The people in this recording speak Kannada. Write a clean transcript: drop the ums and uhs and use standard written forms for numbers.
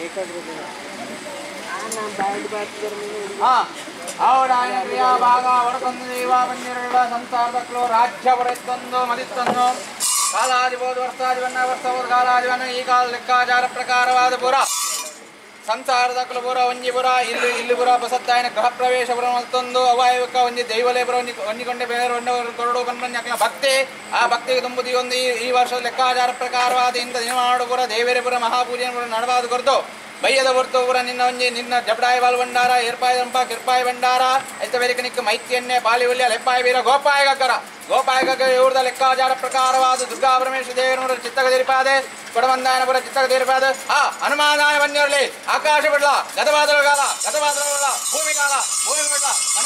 ಕ್ರಿಯಾ ಭಾಗ ಹೊರತಂದು ದೇವ ಬಂದಿರಳ ಸಂಸಾರದಕ್ಕಳು ರಾಜ್ಯ ಹೊರೆತಂದು ಮದಿತ್ತಂದು ಕಾಲಾದಿಬೋದು ವರ್ಷಾದಿವನ್ನ ವರ್ಷ ಕಾಲಾದಿವನ್ನ ಈ ಕಾಲ ಲೆಕ್ಕಾಚಾರ ಪ್ರಕಾರವಾದ ಪುರ ಸಂಸಾರದಕ್ಕಳು ಪುರ ಒಂಜಿಪುರ ಇಲ್ಲಿ ಪುರ ಬಸತ್ತಾಯನ ಗೃಹ ಪ್ರವೇಶ ಪುರ ಮತ್ತೊಂದು ಅವಾಯವಕ ಒಂಜಿ ದೈವಲೇಪುರ ಒಂಜಿಕೊಂಡೆ ಬೇರೆ ಕೊರಡು ಕಣ್ಮನ್ಯಾಕಲ ಭಕ್ತಿ ಆ ಭಕ್ತಿಗೆ ತುಂಬುದಿ ಒಂದು ಈ ವರ್ಷದ ಲೆಕ್ಕಾಚಾರ ಪ್ರಕಾರವಾದ ಇಂಥ ದಿನಮಾಡುಪುರ ದೇವೇರೆಪುರ ಮಹಾಪೂಜೆಪುರ ನಡವಾದ ಕೊರತು ಬಯ್ಯದ ಹೊರತು ಪುರ ನಿನ್ನ ಜಬಡಾಯ ಬಾಲ್ ಭಂಡಾರ ಏರ್ಪಾಯ ದಂಪ ಕಿರ್ಪಾಯ ಭಂಡಾರ ಐತವೇರಿಕನಿಕ್ಕ ಮೈತ್ಯನ್ನೇ ಪಾಲಿವಲ್ಯ ಲೆಪ್ಪಾಯ ವೀರ ಗೋಪಾಯ ಗಗ್ಗರ ಇವ್ರದ ಲೆಕ್ಕಾಚಾರ ಪ್ರಕಾರವಾದ ದುರ್ಗಾ ಪರಮೇಶ್ವರ ದೇವರ ಚಿತ್ತಗದಿರಿಪಾದೆ ಕೊಡವಂದಾಯನಪುರ ಚಿತ್ತಗದಿರಿಪಾದೆ ಆ ಹನುಮಾನಾಯ ಬಂದಿರಲಿ ಆಕಾಶ ಬಿಡ್ಲ ಗತವಾದರ ಕಾಲ ಭೂಮಿ ಬಿಡ್ಲ